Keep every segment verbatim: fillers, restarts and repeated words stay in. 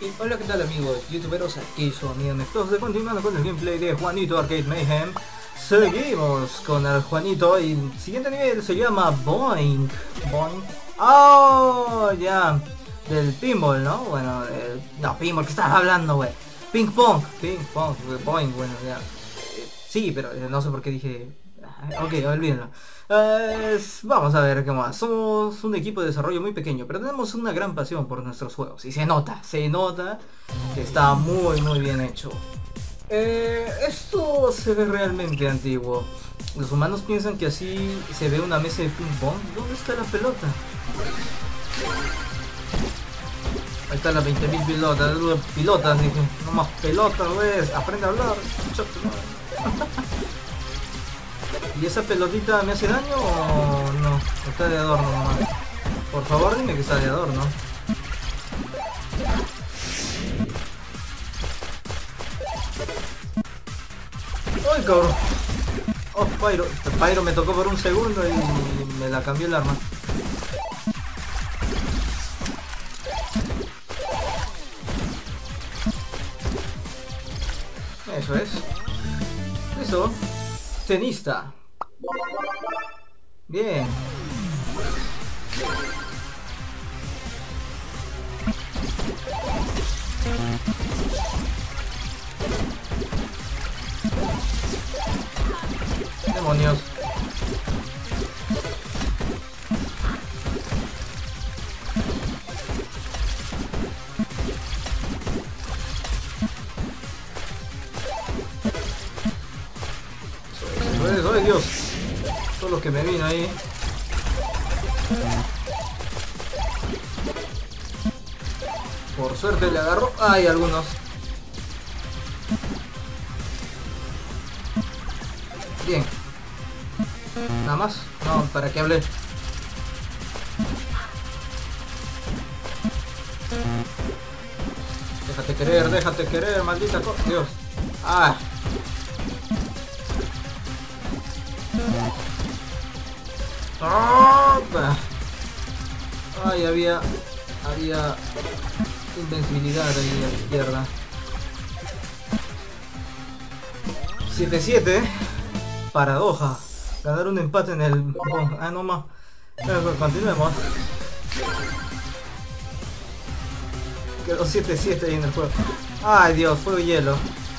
Y hola, ¿qué tal amigos youtuberos? Aquí su amigo Nextos, continuando con el gameplay de Juanito Arcade Mayhem. Seguimos con el Juanito y el siguiente nivel se llama Boing. Boing. Oh, ya. Del pinball, ¿no? Bueno, el... no, pinball, ¿qué estás hablando, güey? Ping pong, ping pong, boing, bueno, ya. Eh, Sí, pero eh, no sé por qué dije... Ok, olvídenlo. Eh, vamos a ver qué más. Somos un equipo de desarrollo muy pequeño, pero tenemos una gran pasión por nuestros juegos. Y se nota, se nota que está muy muy bien hecho. Eh, esto se ve realmente antiguo. Los humanos piensan que así se ve una mesa de ping pong. ¿Dónde está la pelota? Ahí están las veinte mil pilotas. Pilotas, dije. No más pelotas, ves. Aprende a hablar. ¿Y esa pelotita me hace daño o no? Está de adorno nomás. Por favor dime que está de adorno. ¡Ay, cabrón! Oh, Pyro. Pyro me tocó por un segundo y me la cambió el arma. Eso es. Eso. Tenista. Bien. Demonios. ¡Ay, Dios! Todo lo que me vino ahí. Por suerte le agarró. ¡Ay, algunos! Bien. Nada más. No, ¿para qué hablé? Déjate querer, déjate querer, maldita cosa. Dios. ¡Ah! Ay, había había invencibilidad ahí a la izquierda. siete siete. Paradoja. Ganar un empate en el... Oh, ah, no más. Pero continuemos. Quedó siete siete ahí en el juego. Ay, Dios, fuego y hielo.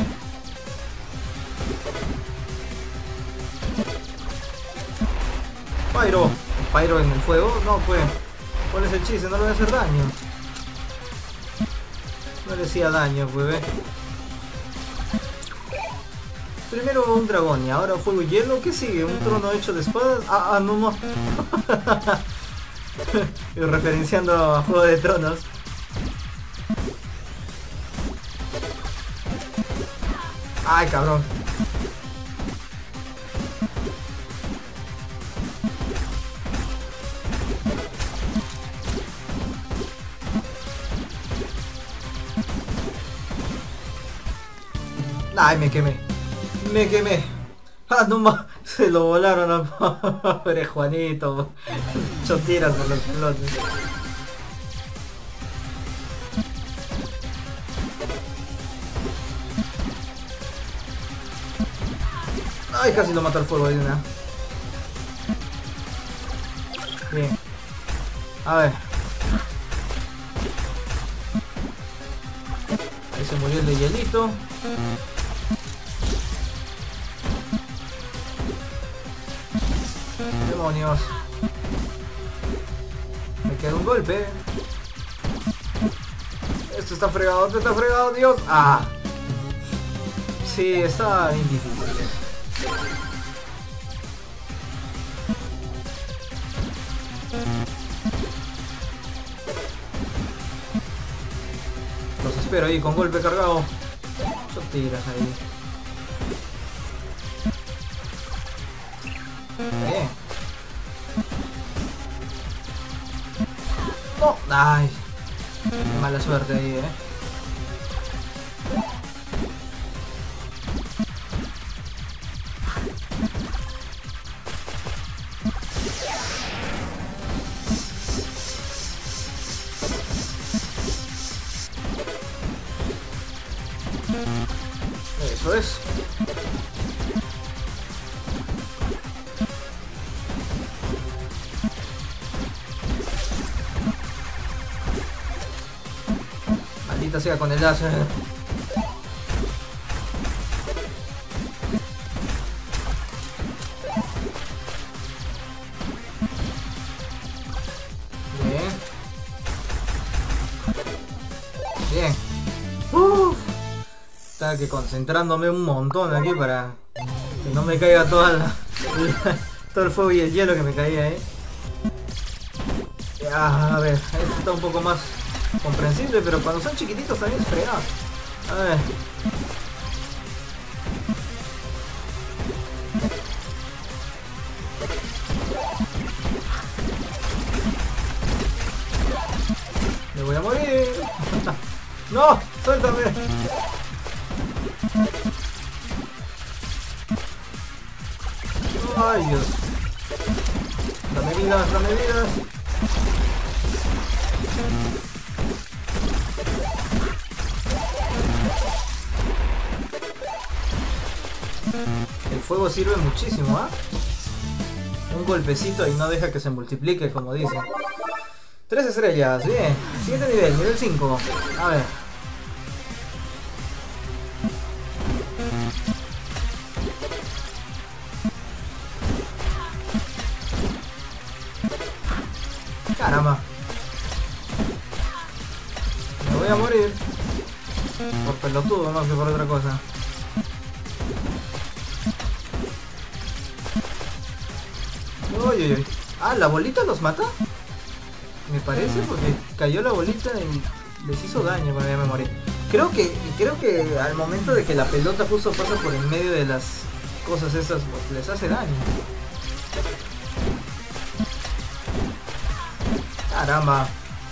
Pyro. Pyro en el fuego. No, pues. ¿Cuál es el chiste? No le voy a hacer daño. No le hacía daño, pues, ¿ve? Primero un dragón y ahora fuego y hielo. ¿Qué sigue? ¿Un trono hecho de espadas? Ah, ah no, no. Y referenciando a Juego de Tronos. Ay, cabrón. Ay, me quemé. Me quemé. Ah, no más. Se lo volaron a pobre Juanito. Ocho tiras por los pelotes. Ay, casi lo mató al fuego de una. Bien. A ver. Ahí se murió el de hielito. Demonios. Me queda un golpe. Esto está fregado, esto está fregado, Dios. Ah. Sí, está bien difícil. Los espero ahí con golpe cargado. Yo tiras ahí. Bien. No, ay, qué mala suerte ahí, eh. Eso es. Maldita sea con el láser. Bien. Bien. Uf. Estaba que concentrándome un montón aquí para que no me caiga toda la, todo el fuego y el hielo que me caía ahí. Ya, a ver, esto está un poco más comprensible, pero cuando son chiquititos también es fregado. A ver. Me voy a morir. No, suéltame. Ay, Dios. Dame vidas, dame vidas. El fuego sirve muchísimo, ¿ah? ¿eh? Un golpecito y no deja que se multiplique, como dicen. Tres estrellas, bien. Siguiente nivel, nivel cinco. A ver. Caramba. Me voy a morir. Por pelotudo más que por otra cosa. Uy, uy, uy. Ah, ¿la bolita los mata? Me parece, porque cayó la bolita y les hizo daño cuando ya me morí. Creo que, creo que al momento de que la pelota justo pasa por en medio de las cosas esas, pues, les hace daño. Caramba.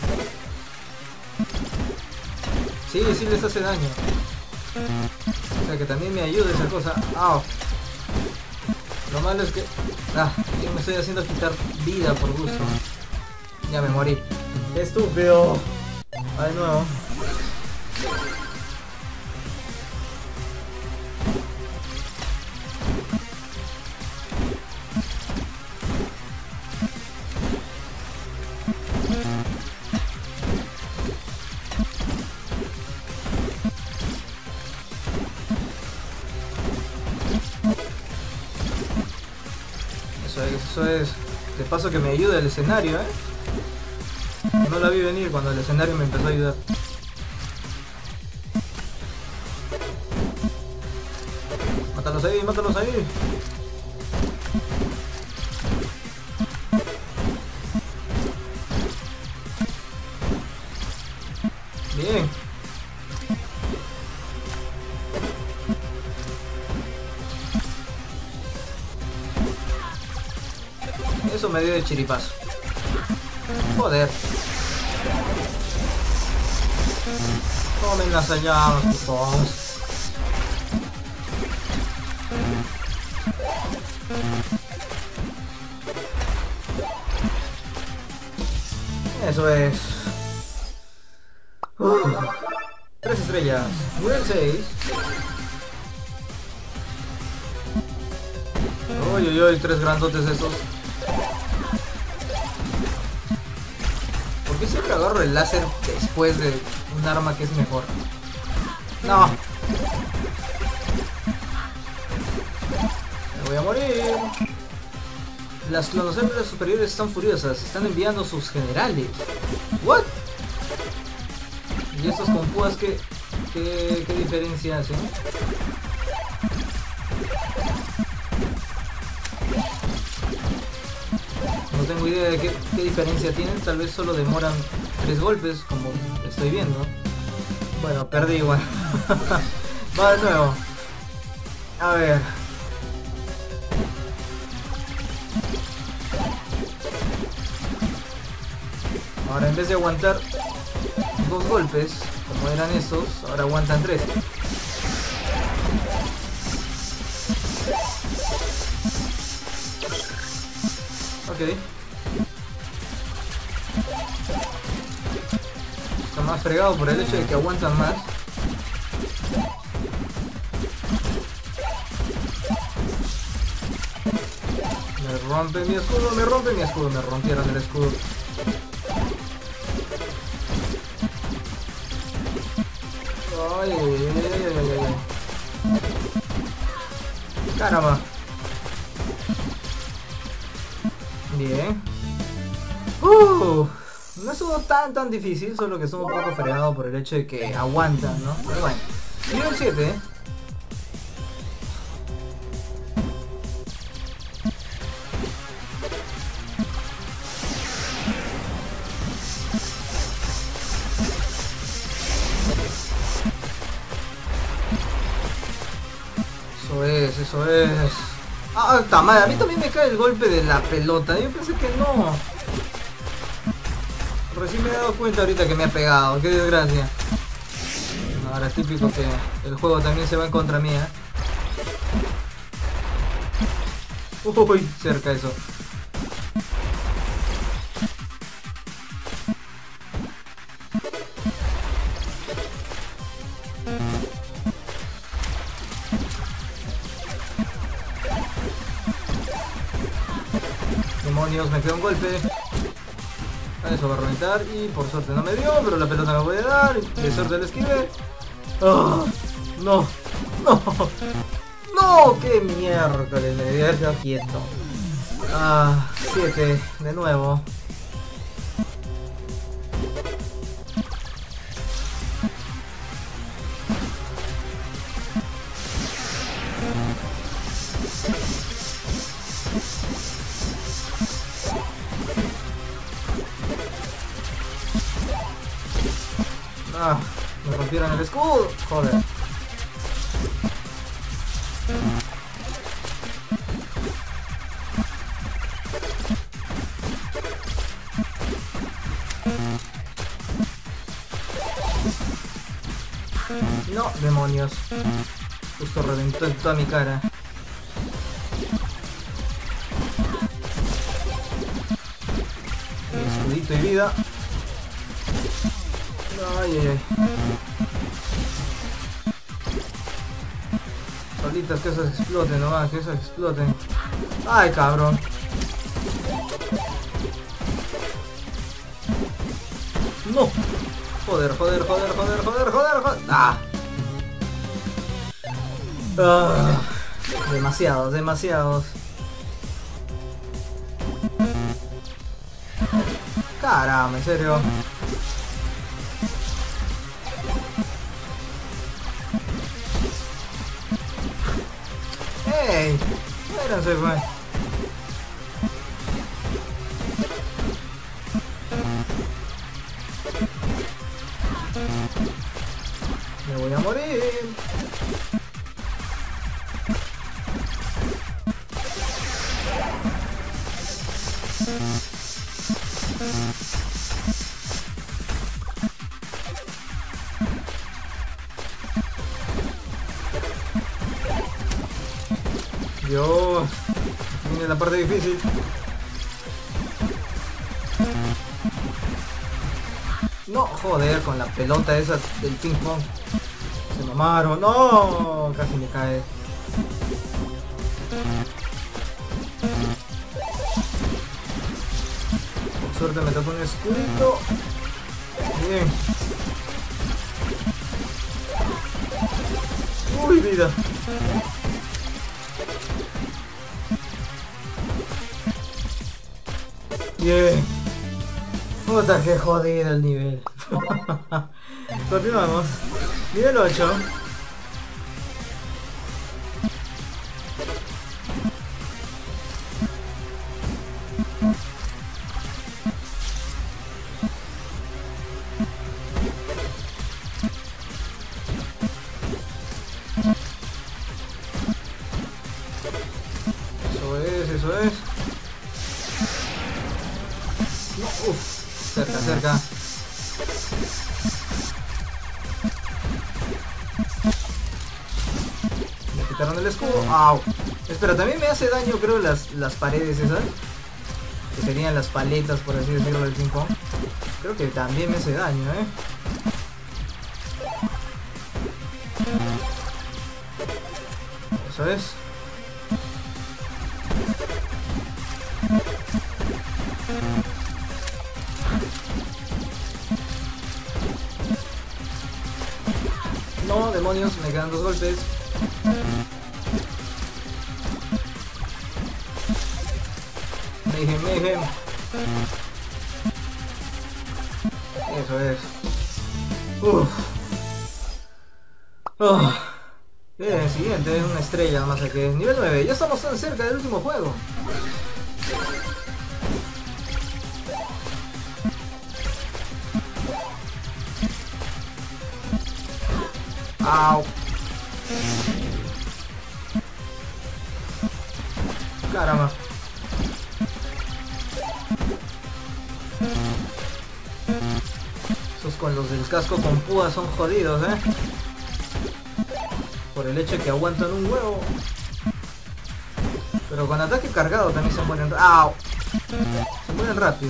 Sí, sí les hace daño. O sea que también me ayuda esa cosa. ¡Ah! Lo malo es que... Ah, yo me estoy haciendo quitar vida por gusto. Ya me morí. ¡Qué estúpido! Va de nuevo. Eso es, eso es. De paso que me ayuda el escenario, ¿eh? No la vi venir cuando el escenario me empezó a ayudar. Mátalos ahí, mátalos ahí. Bien. Eso me dio de chiripazo. Joder. Tomen las llamas, putos. Eso es. Uf. Tres estrellas. Nivel seis. Uy, uy, uy, tres grandotes estos. ¿Por qué siempre agarro el láser después de un arma que es mejor? No. Me voy a morir. Las clonocelulas superiores están furiosas. Están enviando sus generales. ¿What? ¿Y estos con púas qué, qué, qué diferencia hacen? No tengo idea de qué, qué diferencia tienen. Tal vez solo demoran tres golpes, como estoy viendo. Bueno, perdí igual. Va de nuevo. A ver. Ahora en vez de aguantar dos golpes, como eran estos, ahora aguantan tres. Ok. Está más fregado por el hecho de que aguantan más. Me rompe mi escudo, me rompe mi escudo, me rompieron el escudo. Ay, ay, ay, ay, ay, ay. Caramba. Bien. Uh, no estuvo tan tan difícil, solo que estuvo un poco fregado por el hecho de que aguantan, ¿no? Pero bueno. Nivel siete, ¿eh? Eso es, eso es. Ah, está mal. A mí también me cae el golpe de la pelota. Yo pensé que no. Recién me he dado cuenta ahorita que me ha pegado. Qué desgracia. Ahora es típico que el juego también se va en contra mía. Uy, cerca eso. Demonios, me pegó un golpe. Eso va a reventar y por suerte no me dio, pero la pelota me voy a dar. De suerte le esquivé. Oh, no, no, no, qué miércoles, me debía haber quedado quieto. Ah, siete, de nuevo. Ah, me rompieron el escudo. Joder. No, demonios. Justo reventó en toda mi cara. Escudito y vida. Ay, ay, ay. Solitas que esas exploten nomás, que esas exploten. Ay, cabrón. No. Joder, joder, joder, joder, joder, joder, joder. Ah. Ah. Demasiados, demasiados. Caramba, en serio. ¡Ey! Bueno, se fue. Me voy a morir. Dios, viene la parte difícil. No, joder, con la pelota esa del ping pong. Se mamaron, no, casi me cae. Por suerte me tocó un escudito. Bien. Uy, vida. Bien. Puta, que jodido el nivel. Continuamos. Nivel ocho. Eso es, eso es. No, uf, cerca, cerca. Me quitaron el escudo. ¡Au! Espera, también me hace daño, creo, las, las paredes esas. Que serían las paletas, por así decirlo, del ping pong. Creo que también me hace daño, ¿eh? Eso es. No, demonios, me quedan dos golpes. Mayhem, Mayhem. Eso es. Uff. Oh. Bien, siguiente, una estrella nomás aquí. Nivel nueve, ya estamos tan cerca del último juego. Au. Caramba. Esos con los del casco con púas son jodidos, eh. Por el hecho de que aguantan un huevo. Pero con ataque cargado también se mueren. ¡Au! Se mueren rápido.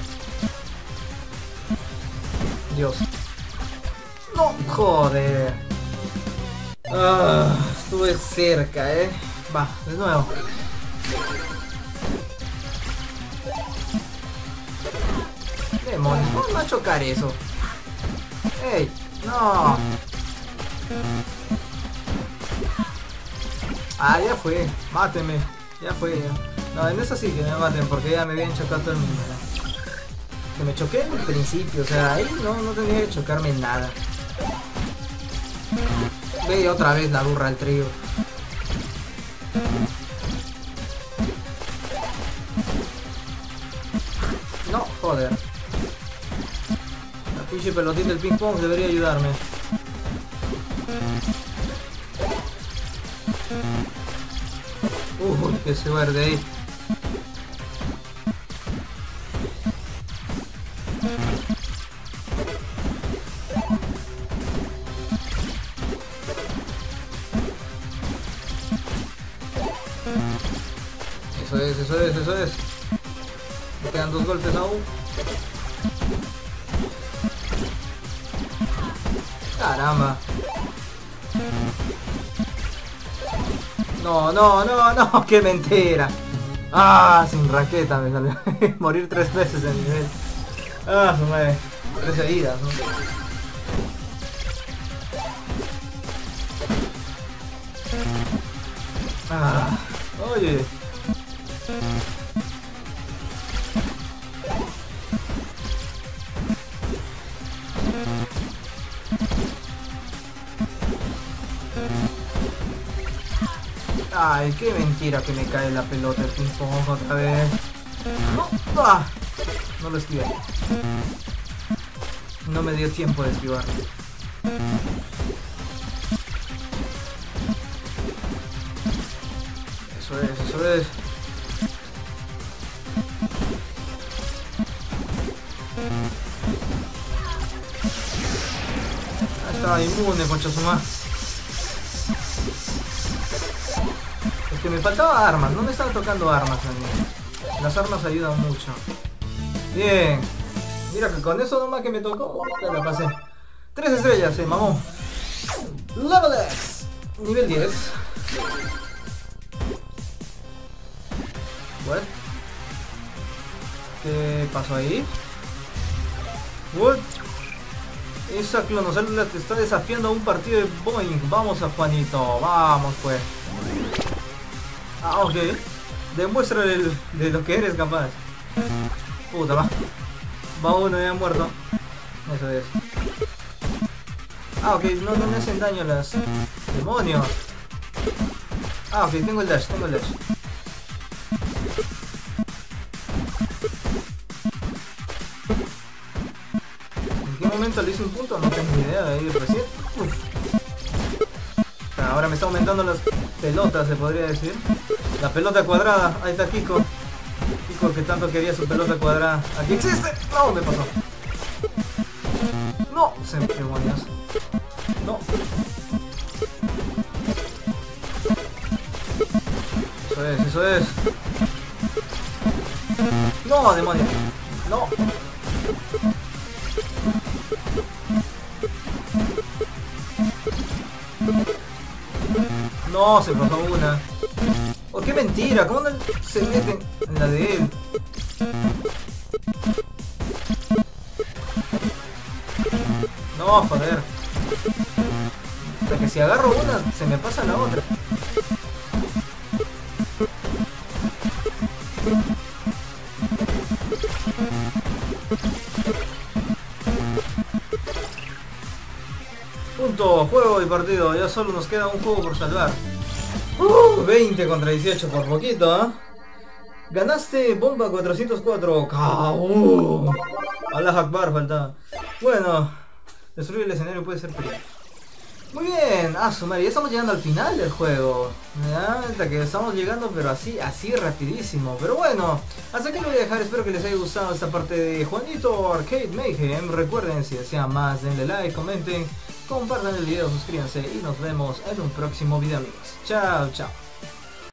Dios. No, joder. Ah, estuve cerca, eh. Va, de nuevo. Demonios, ¿cómo va a chocar eso? ¡Ey! ¡No! Ah, ya fue. Máteme. Ya fue, ya. No, en eso sí que me maten porque ya me habían chocado todo el mundo. Que me choqué en el principio, o sea, ahí no, no tenía que chocarme nada. Ve otra vez la burra al trío. No, joder. La pinche pelotita del ping pong debería ayudarme. Uy, que se verde ahí. Eso es, eso es, eso es. Me quedan dos golpes aún. Caramba. No, no, no, no, qué mentira. Ah, sin raqueta me salió. Morir tres veces en nivel. Ah, su madre. Tres seguidas, ¿no? Ah, oye. Ay, qué mentira que me cae la pelota el ping pong otra vez. No, ah, no lo esquivé. No me dio tiempo de esquivar. Eso es, eso es. Ahí estaba inmune, concha su madre. Es que me faltaba armas, no me estaba tocando armas a mí. Las armas ayudan mucho. Bien. Mira que con eso nomás que me tocó, ya la pasé. Tres estrellas, se mamó. Level X. Nivel diez. What? ¿Qué pasó ahí? What? Esa clonocélula te está desafiando a un partido de Boeing. Vamos a Juanito, vamos pues. Ah, ok. Demuestra el, de lo que eres capaz. Puta, va. Va uno ya muerto. Eso es. Ah, ok, no, no me hacen daño las... ¡Demonios! Ah, ok, tengo el dash, tengo el dash. ¿En qué momento le hice un punto? No tengo ni idea de ahí recién. Uf. O sea, ahora me está aumentando las pelotas, se podría decir. La pelota cuadrada, ahí está Kiko. Kiko que tanto quería su pelota cuadrada. ¡Aquí existe! ¡No! Me pasó. ¡No! Se me demonios. ¡No! Eso es, eso es. ¡No, demonios! ¡No! No, se pasó una. Oh, qué mentira, ¿cómo no se meten en la de él? No, joder. Hasta que si agarro una, se me pasa la otra. Punto, juego y partido. Ya solo nos queda un juego por salvar. Uh, veinte contra dieciocho por poquito, ¿eh? Ganaste bomba cuatrocientos cuatro. ¡Caú! Allah Akbar falta. Bueno, destruir el escenario puede ser peligroso. Muy bien, ah, su madre, ya estamos llegando al final del juego. Ya, hasta que estamos llegando, pero así, así rapidísimo. Pero bueno, hasta aquí lo voy a dejar. Espero que les haya gustado esta parte de Juanito Arcade Mayhem. Recuerden, si desean más, denle like, comenten, compartan el video, suscríbanse y nos vemos en un próximo video, amigos. Chao, chao.